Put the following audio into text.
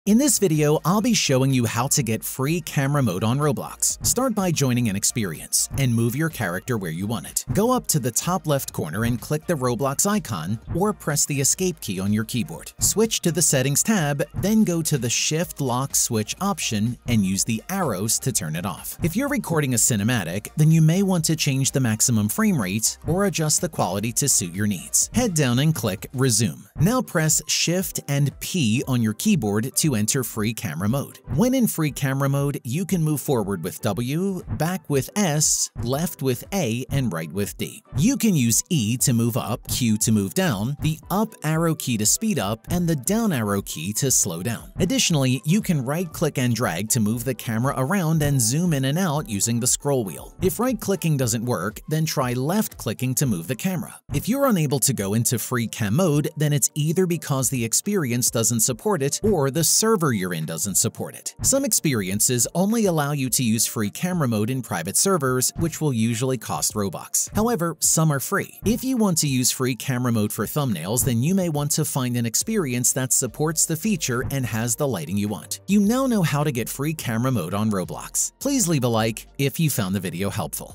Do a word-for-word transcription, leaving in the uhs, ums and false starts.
In this video, I'll be showing you how to get free camera mode on Roblox. Start by joining an experience and move your character where you want it. Go up to the top left corner and click the Roblox icon or press the escape key on your keyboard. Switch to the settings tab, then go to the shift lock switch option and use the arrows to turn it off. If you're recording a cinematic, then you may want to change the maximum frame rate or adjust the quality to suit your needs. Head down and click resume. Now press shift and P on your keyboard to enter free camera mode. When in free camera mode, you can move forward with W, back with S, left with A, and right with D. You can use E to move up, Q to move down, the up arrow key to speed up, and the down arrow key to slow down. Additionally, you can right-click and drag to move the camera around and zoom in and out using the scroll wheel. If right-clicking doesn't work, then try left-clicking to move the camera. If you're unable to go into free cam mode, then it's either because the experience doesn't support it or the server you're in doesn't support it. Some experiences only allow you to use free camera mode in private servers, which will usually cost Robux. However, some are free. If you want to use free camera mode for thumbnails, then you may want to find an experience that supports the feature and has the lighting you want. You now know how to get free camera mode on Roblox. Please leave a like if you found the video helpful.